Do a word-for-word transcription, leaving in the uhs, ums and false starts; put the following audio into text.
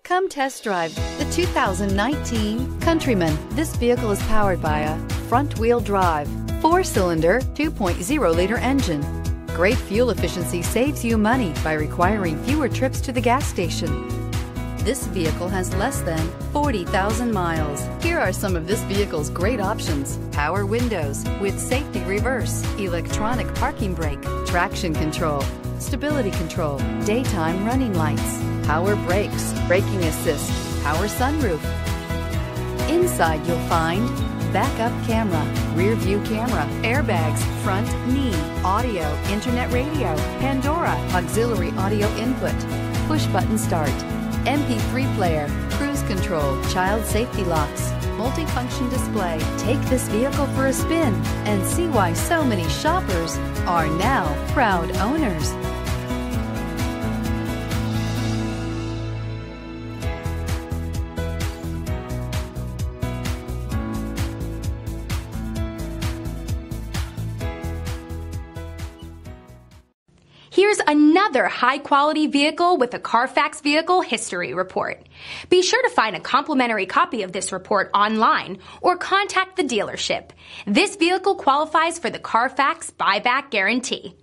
Come test drive the two thousand nineteen Countryman. This vehicle is powered by a front-wheel drive, four-cylinder, two point oh liter engine. Great fuel efficiency saves you money by requiring fewer trips to the gas station. This vehicle has less than forty thousand miles. Here are some of this vehicle's great options: power windows with safety reverse, electronic parking brake, traction control, stability control, daytime running lights, power brakes, braking assist, power sunroof. Inside you'll find backup camera, rear view camera, airbags, front knee, audio, internet radio, Pandora, auxiliary audio input, push button start, M P three player, cruise control, child safety locks, multifunction display. Take this vehicle for a spin and see why so many shoppers are now proud owners. Here's another high-quality vehicle with a Carfax Vehicle History Report. Be sure to find a complimentary copy of this report online or contact the dealership. This vehicle qualifies for the Carfax Buyback Guarantee.